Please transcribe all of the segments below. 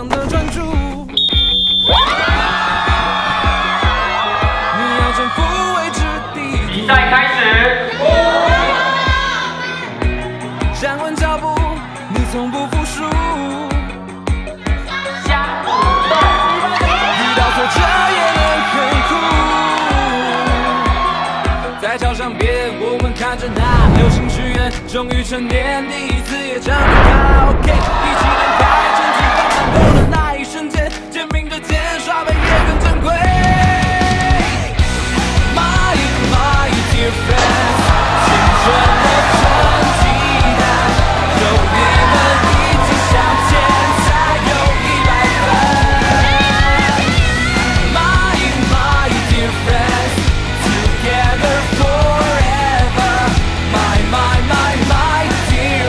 常的专注。你要征服未知地图。 比赛开始。 站稳脚步，你从不服输。遇到挫折也能很酷。在桥上边，我们看着那流星许愿，终于成年，第一次也唱得卡拉 OK， 一起点开，成绩刚上头的那一瞬间，肩并着肩，耍杯也更珍贵。My dear friends， 青春的成绩单，有你们一起向前，才有100分。My dear friends， together forever。My dear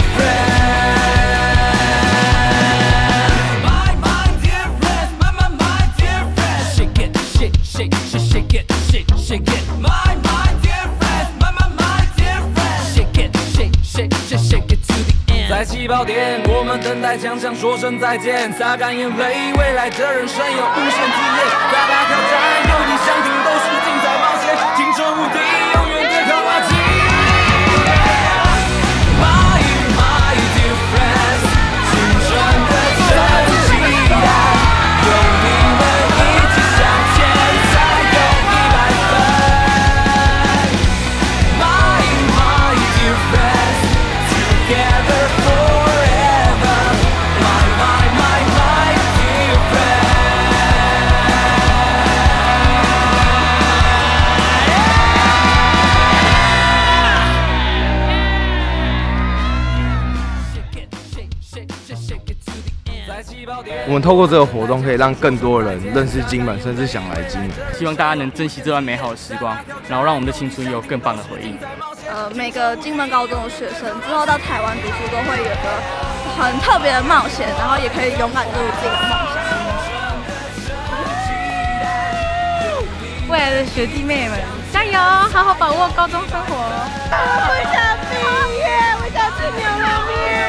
friend。My dear friends， my dear friends。Shake it, shake it, shake it, shake it。My dear friends， my dear friends。Shake it, shake it to the end。在起跑点，我们等待奖项，说声再见，擦干眼泪，未来的人生有无限体验，大大挑战，有你想听都是精彩冒险，青春无敌，永远对抗垃圾。My dear friends， 青春的成绩单，有你们一起向前，才有100分。My dear friends， together forever。My dear friend。 我们透过这个活动，可以让更多人认识金门，甚至想来金门。 希望大家能珍惜这段美好的时光，然后让我们的青春有更棒的回忆。 每个金门高中的学生之后到台湾读书，都会有个很特别的冒险，然后也可以勇敢做自己的梦想。 未来的学弟妹们，加油，好好把握高中生活。 我想毕业，我想去牛肉面。